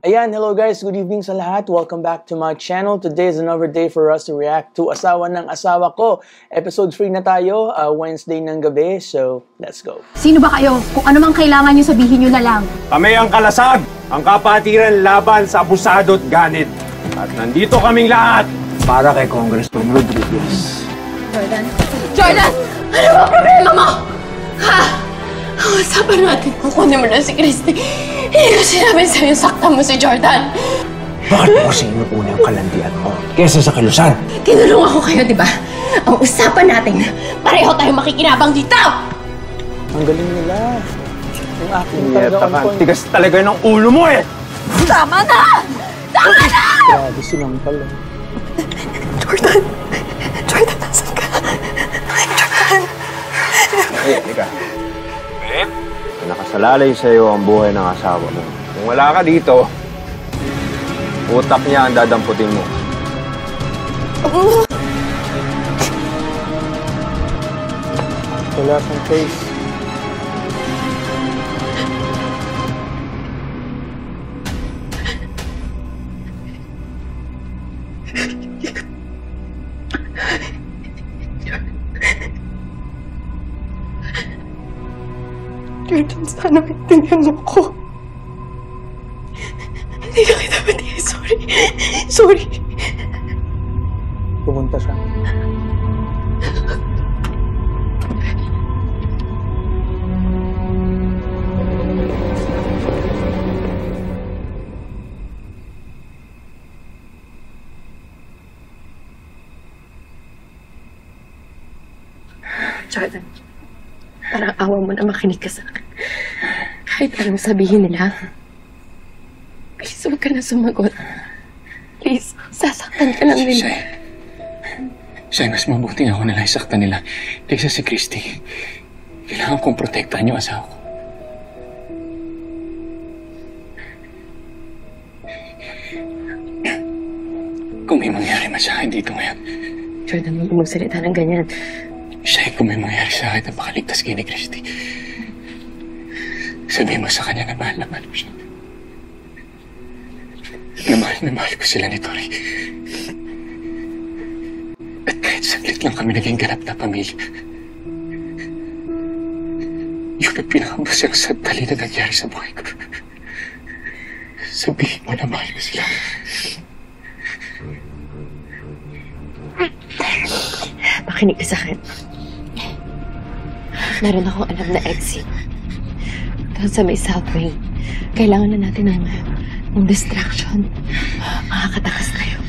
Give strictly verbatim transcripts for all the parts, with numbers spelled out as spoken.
Ayan, hello guys, good evening sa lahat. Welcome back to my channel. Today is another day for us to react to Asawa ng Asawa Ko. Episode three na tayo, uh, Wednesday ng gabi, so let's go. Sino ba kayo? Kung ano mang kailangan nyo, sabihin nyo na lang. Kami ang kalasag, ang kapatiran laban sa abusado at ganit. At nandito kaming lahat para kay Congressman Rodriguez. Jordan? Jordan! Ano ba problema mo? Ha? Usapan natin. Kukunin mo na si Christy. Hindi ko sinabi sa'yo, saktan mo si Jordan. Bakit mo kasi inuuna yung kalandian mo kesa sa kilusan? Tinulong ako kayo, di ba? Ang usapan natin, pareho tayong makikinabang dito! Ang galing nila. Yung acting Yeah, talaga on taka, point. tigas talaga ng ulo mo eh! Tama na! Tama na! Grabe silang pala. Jordan! Jordan, nasan ka? Jordan! Ay, halika. Babe? Nakasalalay sa'yo ang buhay ng asawa mo. Kung wala ka dito, utak niya ang dadamputin mo. Wala siyang face. Jordan, sana maintindihan mo ko. Hindi ka kita pati. Sorry. Sorry. Pumunta siya. Jordan, parang awa mo na makinig ka sa akin. Kahit anong sabihin nila, please huwag ka na sumagot. Please, sasaktan ka lang nila. Shay, Shay, mas mabuting ako nalang isaktan nila kaysa si Christy. Kailangan kong protektahan yung asawa ko. Kung may mangyari man sa akin dito ngayon, Jordan, huwag mo magsalita ng ganyan. Shay, kung may mangyari sa akin na makaligtas kay ni Christy, sabihin mo sa kanya na mahal na mahal ko siya. Na mahal na mahal ko sila ni Tori. At kahit saglit lang kami naging ganap na pamilya, yun ang pinakamasayang sandali na nangyari sa buhay ko. Sabihin mo na mahal ko sila. Makinig ka sa akin. Meron akong alam na exit. Doon sa may South Wing. Kailangan na natin ng, ng distraction. Makakatakas tayo.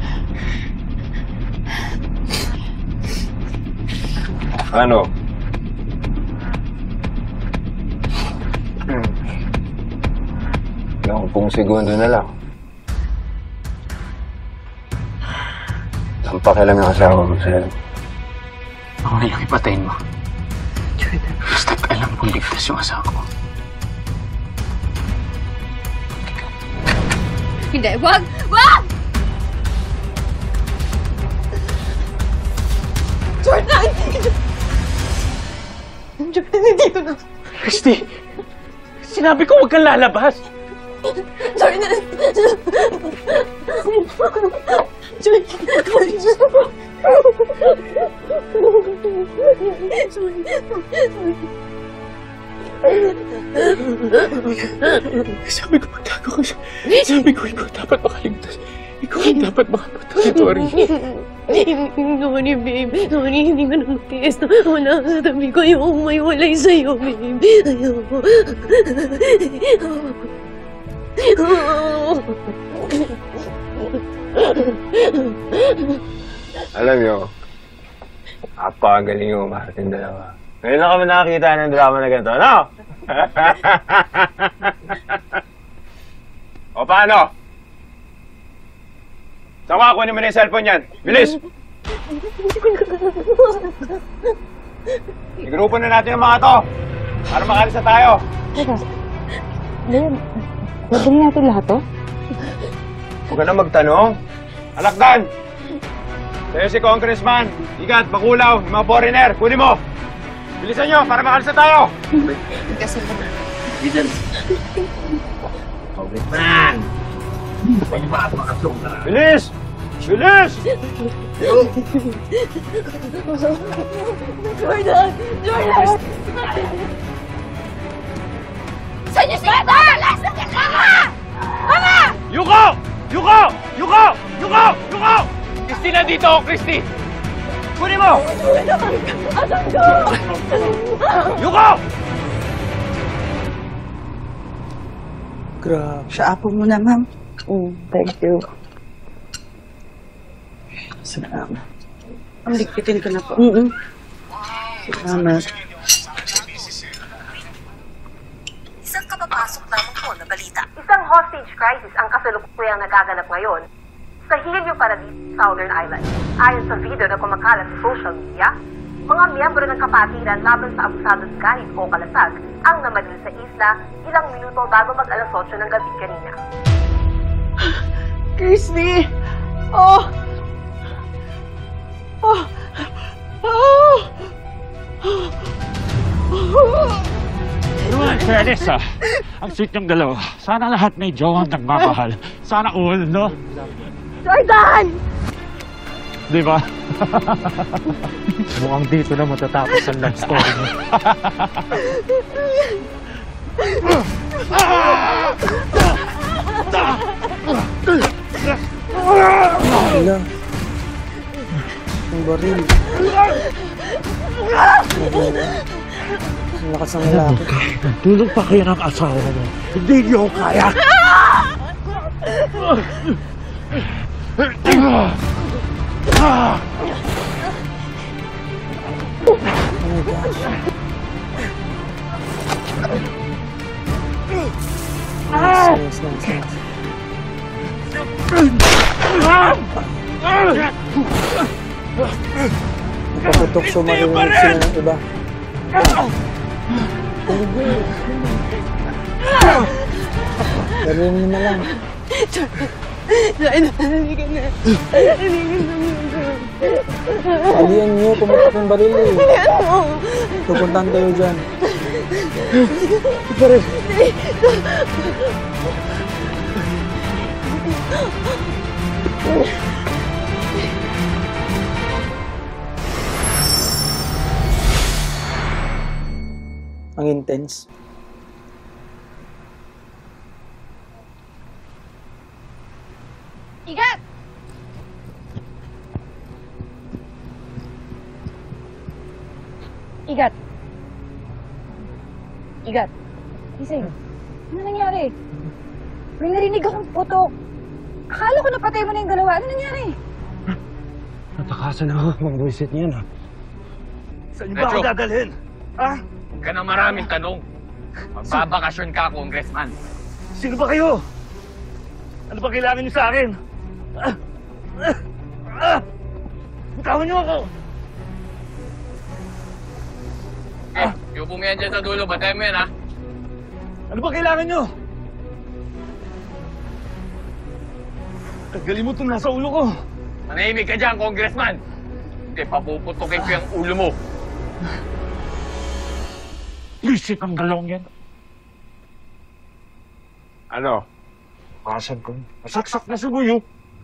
Ano? Ilang pong segundo na lang. Ang pakialam ng asawa mo sa'yo. Ako na lang ipatayin mo. Jordan. Basta't alam kong ligtas yung asawa ko. Hindi, wag! Wag! Jordan! Jordan, nandito na. Christy! Sinabi ko huwag kang lalabas! Jordan! Sabi ko magtago ka siya. Sabi ko ikaw dapat makaligtas. Ikaw ang dapat makapunta si Tori. Sorry, babe. Sorry, hindi ko na matiis na wala sa tabi ko. Ayoko may walay sa'yo, babe. Ayoko. Alam niyo, napakagaling yung umarting dalawa. Ngayon lang kami nakakita ng drama na ganito, ano? O paano? Saka, kunin mo na yung cellphone yan. Bilis! Igrupo na natin yung mga to para makalis na tayo. Teka, Liam, gagawin natin lahat to? Huwag ka na magtanong. Alakdan! Sa'yo si Congressman, Igat, Bakulaw, yung mga foreigner, kunin mo! Bilisan nyo para makalis na tayo! Kasi Congressman! Bilis! Bilis! Jordan! Jordan! Saan niyo siya ba? Alas na ka ka! Mama! Yuko! Yuko! Yuko! Yuko! Yuko! Christy, nandito ako, Christy! Kunin mo! Asan ka? Yuko! Grabe. Sa apo mo na, ma'am. Mm, thank you. Salamat. Ang ligpitin ko na po. Mm-mm. Salamat. Isang kapapasok lamang po na balita. Isang hostage crisis ang kasalukuyang nagaganap ngayon sa Hilio Paradis, Southern Island. Ayon sa video na kumakalat sa social media, mga miyembro ng kapatiran laban sa abusadong ganit o kalasag ang namadil sa isla ilang minuto bago mag-alas otso ng gabi kanina. Christy! Oh! Oh! Oh! Naman, fairness ah. Ang sweet ng dalawa. Sana lahat may jowang nagmamahal. Sana all, no? Jordan! Di ba? Mukhang dito na matatapos ang love story mo. Wala. Ang baril. Ang lakas ng lalaki. Tulog pa kayo ng asawa mo. Hindi niyo kaya. Oh my gosh. Nice, nice, nice, nice. Napaputok so maririnig sila ng iba. Gawin mo na lang. Nahalikan na. Nahalikan na. Aliyan niyo, pumatak yung baril eh. Pupuntahan kayo dyan. Pare. Ang intense. Igat! Igat. Igat. Gising. Ano nangyari? May narinig akong putok. Akala ko napatay mo na yung dalawa. Ano nangyari? Natakasan ako ng buwisit niyan ah. Saan niyo ba ako dadalhin? Ha? Huwag ka na maraming tanong. Magbabakasyon ka, Congressman. Sino ba kayo? Ano ba kailangan niyo sa akin? Ah! Ah! Ah! Bitawan niyo ako! Eh, yung pumiyan dyan sa dulo, batay mo yan, ha? Ano ba kailangan niyo? Tanggalin mo itong nasa ulo ko. Manahimik ka dyan, Congressman. Hindi, papuputukin ko yung ulo mo. Isip ang dalawang yan. Ano? Kasan ko. Masaksak na subuyo.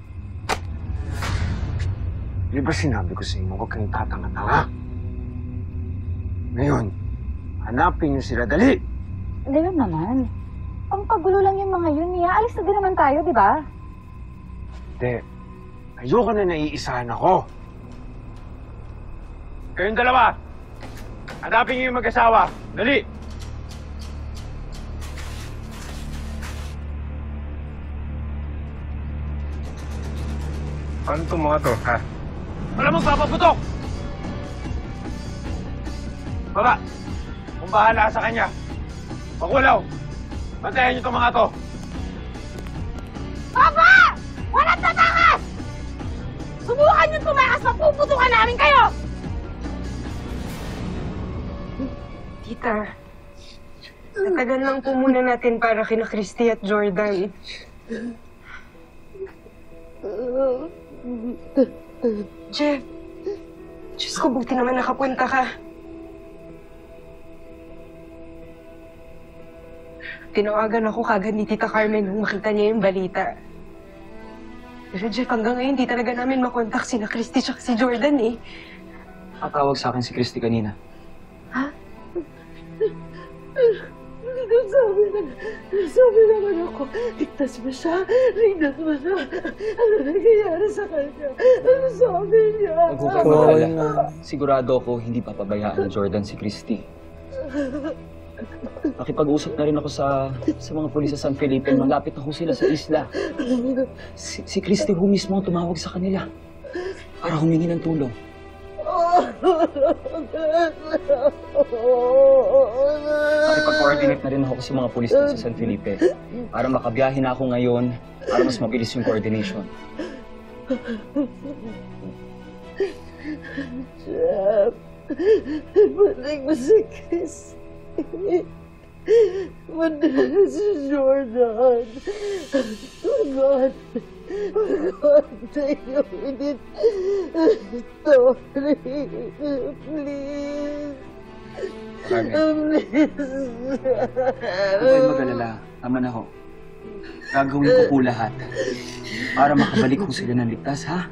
Di ba sinabi ko sa inyo, huwag kayong tatanga-tanga? Ngayon, hanapin niyo sila, dali! Ngayon naman. Ang pagulo lang yung mga yun, Mia. Alis na din naman tayo, di ba? Hindi. Ayoko na naiisahan ako. Kayong dalawa, hanapin niyo yung mag-asawa. Dali! Ano itong mga to, ha? Wala mong papaputok! Baba! Kung bahala sa kanya. Pagulaw! Bantayan niyo itong mga to. Papa! Walang tatakas! Subukan niyo tumakas, mapuputukan namin kayo! Tita, natagal lang po muna natin para kina Christy at Jordan. Jeff, Diyos ko, buti naman nakapunta ka. Tinawagan ako kagad ni Tita Carmen nung makita niya yung balita. Pero Jeff, hanggang ngayon, hindi talaga namin makontak si na Christy at si Jordan eh. Nakatawag sa akin si Christy kanina. Ha? Sabi na, sabi naman ako, ligtas ba siya? Ligtas ba siya? Ano nangyayari sa kanya? Ano sabi niya? Huwag ko kayo mag-alala. Sigurado ako hindi papabayaan ni Jordan si Christy. Nakipag-usap na rin ako sa sa mga pulis sa San Felipe. Malapit na ho sila sa isla. Si, si Christy ho mismo ang tumawag sa kanila para humingi ng tulong. Nakipag-coordinate na rin ako sa mga pulis sa San Felipe para makabiyahe na ako ngayon para mas mabilis yung coordination. Jeff, balik mo si Chris. Balik si Jordan. Oh God. Oh God, take you with it. Sorry. Please. Carmen. Please. Huwag kayong mag-alala. Tama na ho. Gagawin ko po lahat para makabalik ko sila ng ligtas, ha?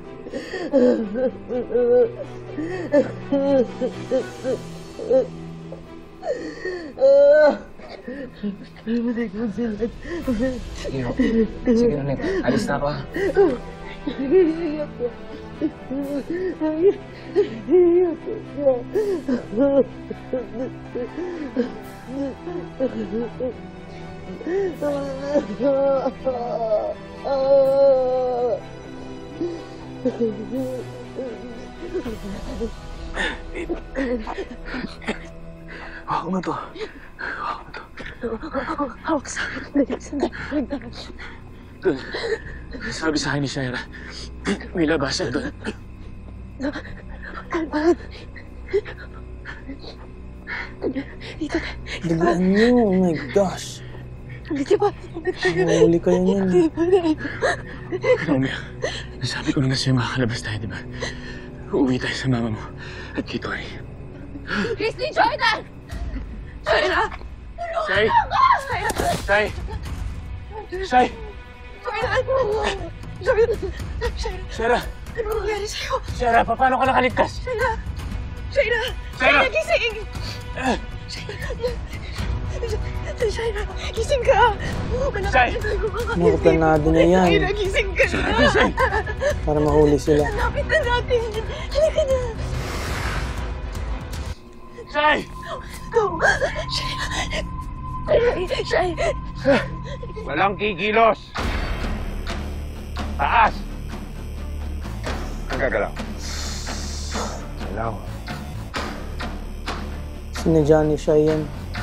Balik mo sila. Sige ho. Sige na, Net. Alis na ako, ha? Ingat ka. Ingat Hawak mo to. Hawak mo to. Hawak sa akin. Doon. Sabi sa akin ni Shaira, may labasan doon. Kalman. Dito na. Biglaan niyo. Oh my gosh. Di ba? Mahuli kayo niyan. Di ba? Romeo, nasabi ko na nga sa'yo makakalabas tayo, di ba? Uuwi tayo sa mama mo at kay Tori. Christy Jordan! Shaira! Shay! Shay! Shay! Jordan! Jordan! Shaira! Ano nangyari sa'yo? Shaira, paano ka nakaligtas? Shaira! Shaira! Shaira! Gising! Shaira, gising ka! Shay! Mga planado na yan. Shaira, gising ka na! Shay! Para mahuli sila. Lapit na natin! Halika na! Shay! Go! Shay! Shay! Walang kikilos! Taas! Ang gagalaw. Galaw. Sinadya ni siya yan.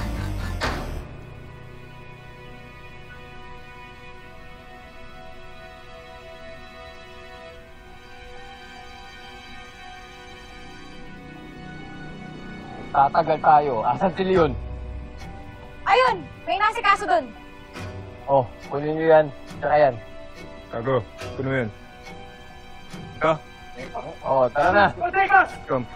Tatagal tayo. Asan si Leon? Ayun! May nasikaso dun. Oh, kunin niyo yan. Tsaka yan. Tago, kuno yun. Ika? Oh, tara na. Come.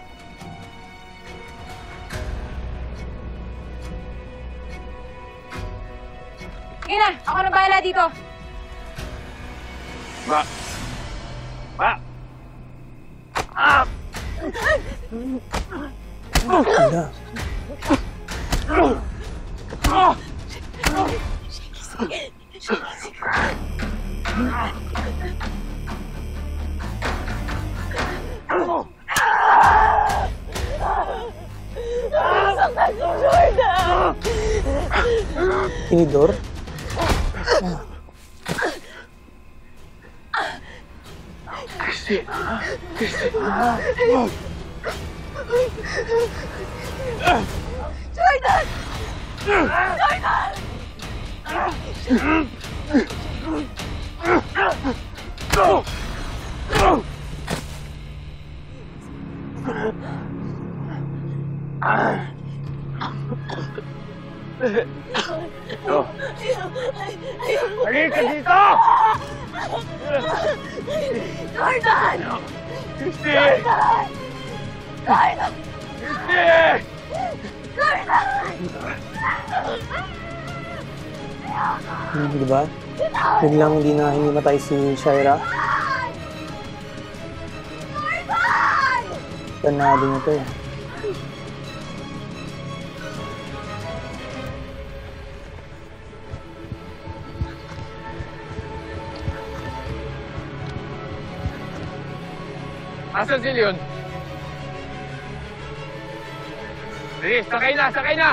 Sige na, ako na bahala dito. Ba! Ba! Ah! Wala. Tinidor? Ah. Christy! Christy! Jordan! Jordan! Oh. Halika dito! Jordan! Christy! Jordan! Jordan! Christy! Hmm, di ba? Biglang hindi na hinimatay si Shaira. Tanado niya to eh. Asan si Leon? Sige, sakay na, sakay na!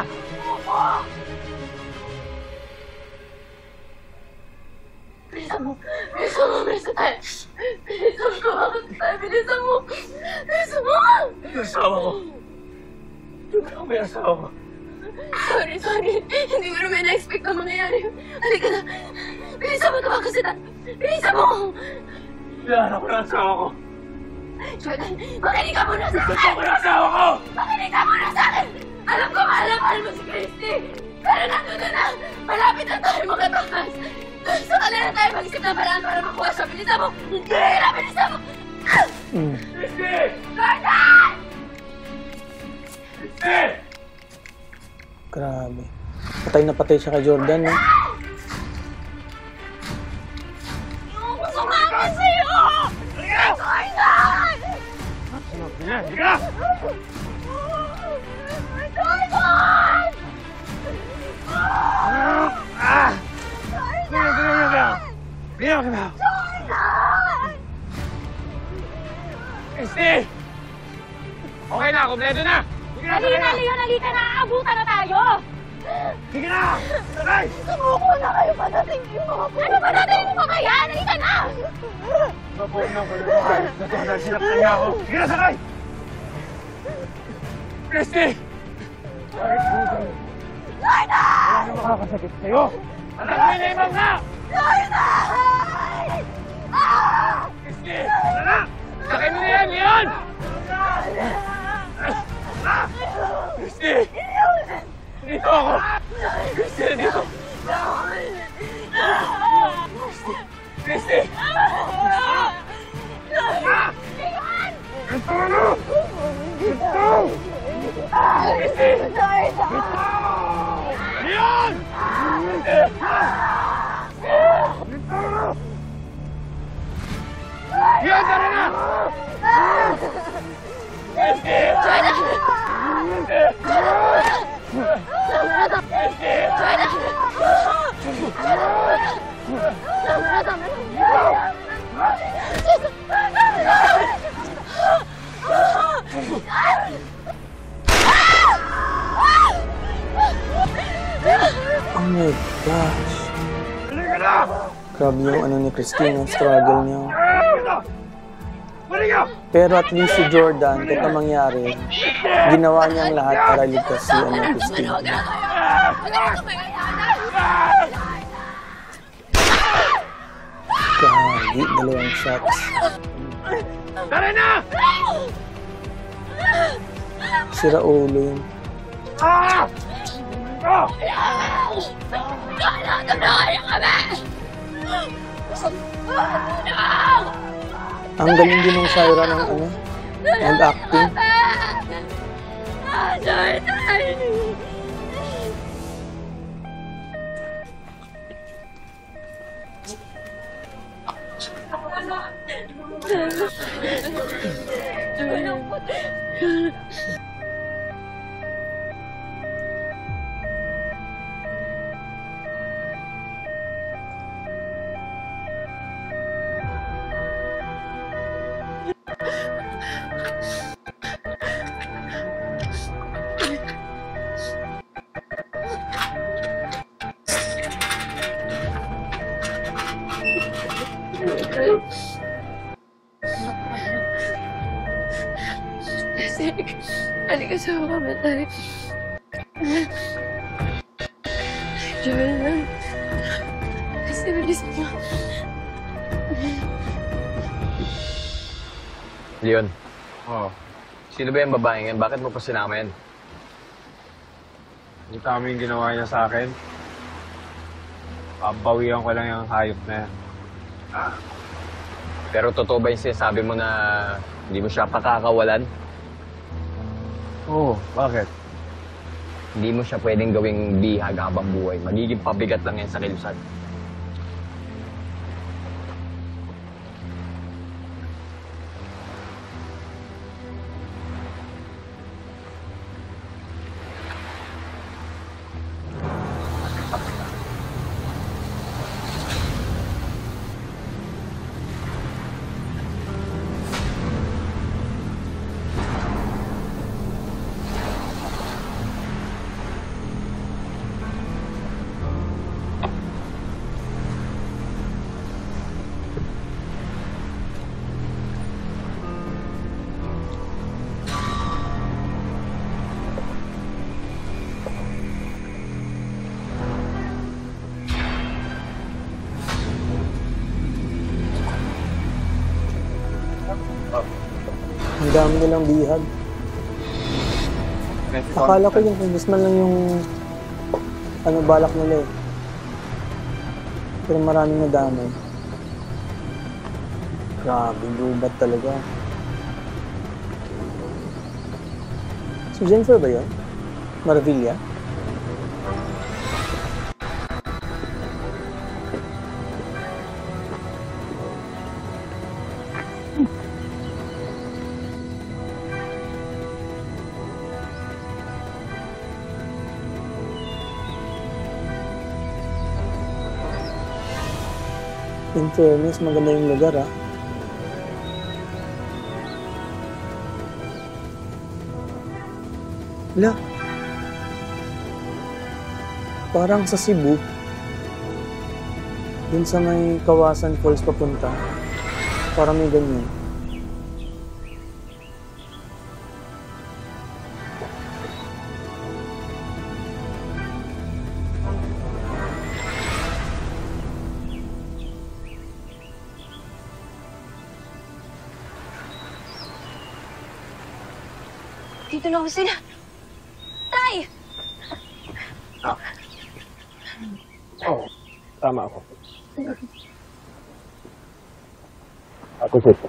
Bilisan mo! Bilisan mo! Bilisan tayo! Bilisan mo! Tayo! Bilisan mo! Bilisan mo! Yung asawa ko. Ano ba yung asawa ko? Sorry, sorry. Hindi ko naman na-expect na mangyayari. Halika na. Bilisan mo! Tumakbo si Tat! Bilisan mo! Kailangan ko ng asawa ko. Jordan, makinig ka muna sa akin! Gusto ko ng asawa ko! Makinig ka muna sa akin! Alam ko mahal na mahal mo si Christy! Pero nandun na! Malapit na tayo makatakas! Sa kanila tayo mag-isip na paraan para makuha siya! Bilisan mo! Hindi na! Bilisan mo! Mm. Christy! Jordan! Christy! Grabe. Patay na patay siya kay Jordan, no? Yung gusto namin sa'yo! Jordan! Sige, sige na! Jordan! Ah! Sige, sige, sige! Sige, sige! Jordan! Christy! Okay na, kompleto na! Sige na, Halika sige na, na! Leon! Halika na! Aabutan na tayo! Sige na! Sakay! Sumuko na kayo padating niyo! Ano ba natin mo kaya? Halika na! Mabuhay na ako na. Natuhanan, sinaktan niya ako. Sige na, sakay! Christy! Bakit po kayo? Jordan! Wala na makakasakit sa'yo! Anak mo na imang na! Jordan! Ah! Christy! Wala na! Sakay mo na yan, Leon! Christy! Dito ako! Christy, dito! Christy! Ito na! Ito! Christy! Leon! Leon, tara na! Christy! Oh my gosh. Halika na! Grabe yung ano ni Christine, yung struggle niya. Halika! Pero at least si Jordan, kahit na mangyari, ginawa niya ang lahat para ligtas si ano, Christine. Kagi, dalawang shots. Tara na! Sira ulo yun. Ah! Ah! Ang galing din ng Syra ng ano, mag-acting. Halika sa kami tayo. Jordan. Kasi bilis mo. Leon, Oo. sino ba yung babaeng yan? Bakit mo pa sinama yan? Yung tama yung ginawa niya sa akin. Pabawian ko lang yung hayop na yan. Pero totoo ba yung sinasabi mo na hindi mo siya pakakawalan? Oo, bakit? Hindi mo siya pwedeng gawing bihag habang buhay. Magiging pabigat lang yan sa kilusan. Ang dami nilang bihag. Akala ko yung congressman lang yung ano balak nila eh. Pero maraming nadamay. Grabe, lubat talaga. Si Jennifer ba yun? Maravilla? In fairness, maganda yung lugar ah. La. Parang sa Cebu. Dun sa may Kawasan Falls papunta. Parang may ganyan. Dito na ako sila. Tay! Ah. Oh, tama ako. Ako sito.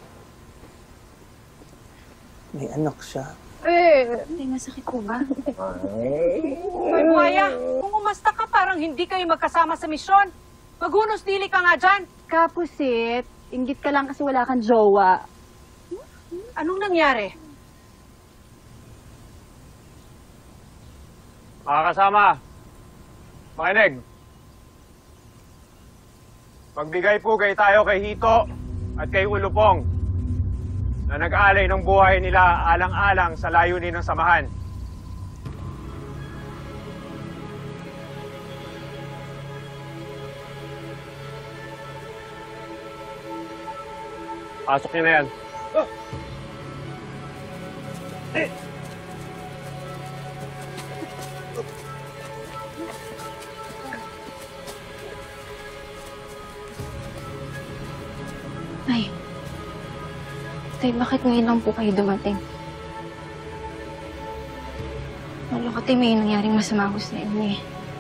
May anak siya. Eh, hindi masakit po ba? May buhaya, kung umasta ka parang hindi kayo magkasama sa misyon. Maghunos dili ka nga dyan. Kapusit, inggit ka lang kasi wala kang jowa. Anong nangyari? Mga kasama, makinig. Magbigay-pugay tayo kay Hito at kay Ulupong na nag-alay ng buhay nila alang-alang sa layunin ng samahan. Pasok niyo na yan. Oh. Eh. Ay. Tay, bakit ngayon lang po kayo dumating? Wala ko, tay, may nangyaring masama ko sa inyo eh.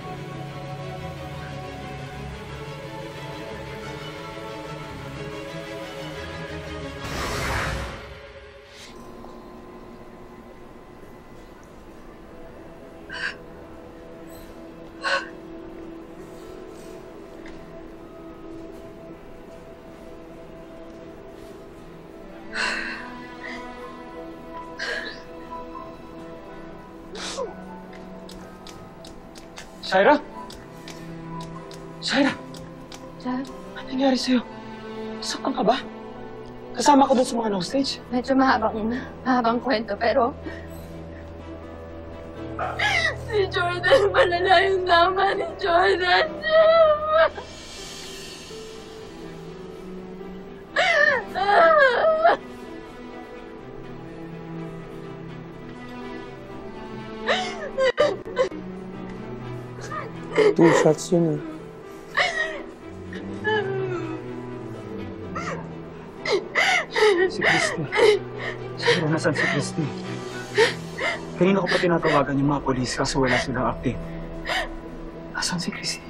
Shaira? Shaira? Dad? Ano nangyari sa'yo? Saktan ka ba? Kasama ka doon sa mga hostage? Medyo mahabang, mahabang kwento, pero... Si Jordan, malala yung nama ni Jordan. Two shots yun eh. Si Christy. Siguro nasan si Christy. Kanina ko pa tinatawagan yung mga polis kasi wala silang update. Nasaan si Christy?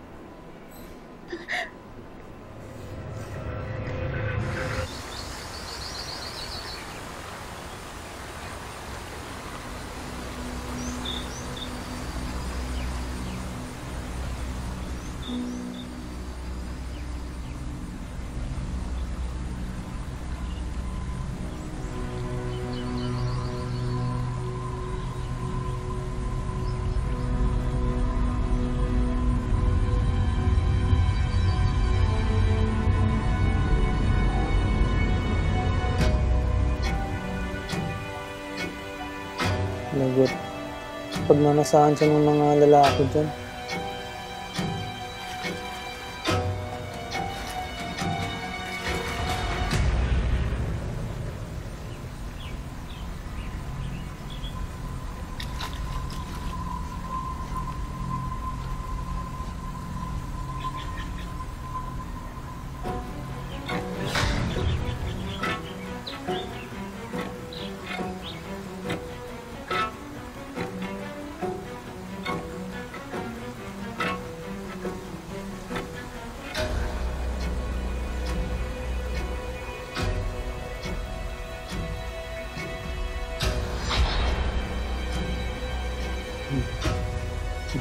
Lagot. Pagmanasahan siya ng mga lalaki dyan.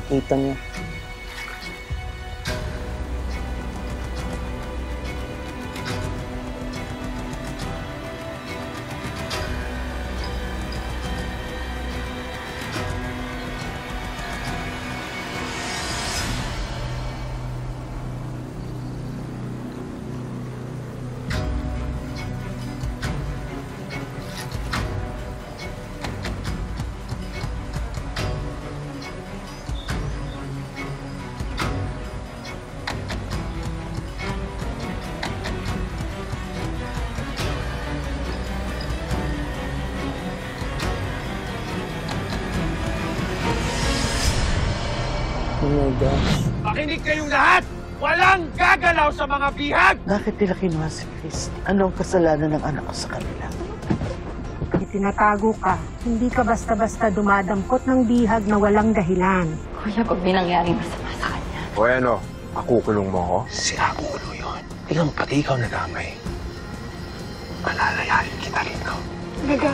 nakita niya. Oh my gosh. Makinig kayong lahat! Walang gagalaw sa mga bihag! Bakit nila kinuha si Chris? Anong kasalanan ng anak ko sa kanila? Itinatago ka. Hindi ka basta-basta dumadampot ng bihag na walang dahilan. Kuya, pag may nangyaring masama sa kanya. O ano, akukulong mo ko? Si Akulo yun. Ikaw, pati ikaw nadamay. Malalayain kita rito. Talaga?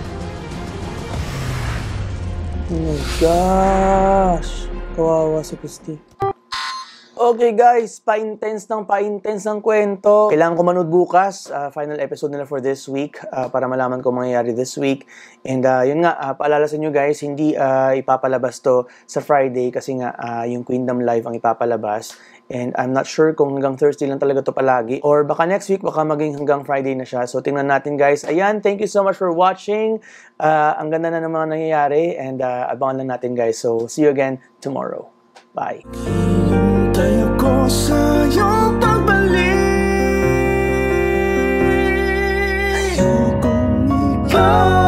Oh my gosh. Kawawa si Christy. Okay guys, pa-intense ng pa-intense ng kwento. Kailangan ko manood bukas, uh, final episode nila for this week uh, para malaman ko mangyayari this week. And uh, yun nga, uh, paalala sa inyo guys, hindi uh, ipapalabas to sa Friday kasi nga uh, yung Queendom Live ang ipapalabas. And I'm not sure kung hanggang Thursday lang talaga to palagi. Or baka next week, baka maging hanggang Friday na siya. So tingnan natin guys. Ayan, thank you so much for watching. Uh, ang ganda na ng mga nangyayari. And uh, abangan lang natin guys. So see you again tomorrow. Bye. Tayo ko sa iyong pagbalik. Ayokong ikaw